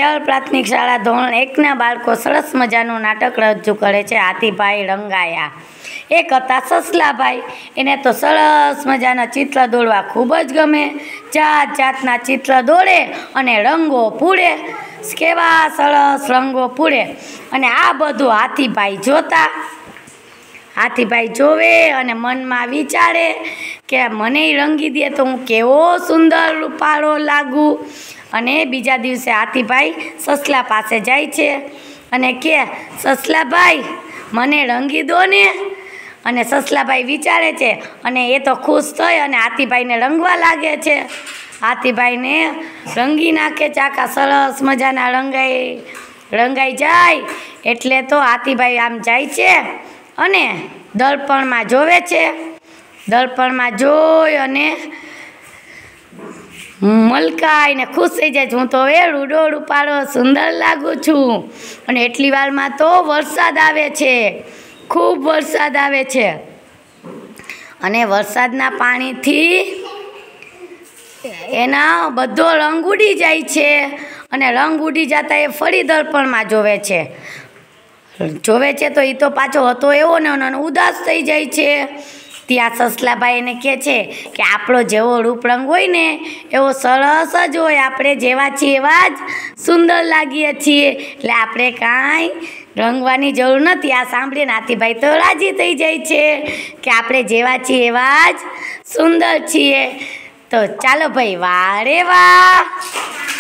પ્રાથમિક શાળા ધોરણ 1ના બાળકો સરસ મજાનું નાટક રજૂ કરે છે હાથીભાઈ રંગાયા। એક હતા સસલાભાઈ, એને તો સરસ મજાના ચિત્ર દોરવા ખૂબ જ ગમે। જાત જાતના ચિત્ર દોરે અને રંગો પૂરે, કેવા સરસ રંગો પૂરે। અને આ બધું હાથીભાઈ જોતા, હાથીભાઈ જોવે અને મનમાં વિચારે કે મને રંગી દે તો હું કેવો સુંદર રૂપાળો લાગું। અને બીજા દિવસે હાથીભાઈ સસલા પાસે જાય છે અને કે સસલાભાઈ મને રંગી દો ને। અને સસલાભાઈ વિચારે છે અને એ તો ખુશ થઈ અને હાથીભાઈને રંગવા લાગે છે। હાથીભાઈને રંગી નાખે છે, આખા સરસ મજાના રંગાઈ જાય। એટલે તો હાથીભાઈ આમ જાય છે અને દર્પણમાં જોવે છે। દર્પણમાં જોઈ અને મલકાઈને ખુશ થઈ જાય છે, હું તો હવે રૂડો રૂપાળો સુંદર લાગુ છું। અને એટલી વારમાં તો વરસાદ આવે છે, ખૂબ વરસાદ આવે છે। અને વરસાદના પાણીથી એના બધો રંગ ઉડી જાય છે। અને રંગ ઉડી જતા એ ફરી દર્પણમાં જોવે છે તો એ તો પાછો હતો એવો ને ઉદાસ થઈ જાય છે। ત્યાં સસલાભાઈ એને કહે છે કે આપણો જેવો રૂપ રંગ હોય ને એવો સરસ જ હોય, આપણે જેવા છીએ એવા જ સુંદર લાગીએ છીએ, એટલે આપણે કાંઈ રંગવાની જરૂર નથી। આ સાંભળીને હાથીભાઈ તો રાજી થઈ જાય છે કે આપણે જેવા છીએ એવા જ સુંદર છીએ। તો ચાલો ભાઈ, વાહ રે વાહ।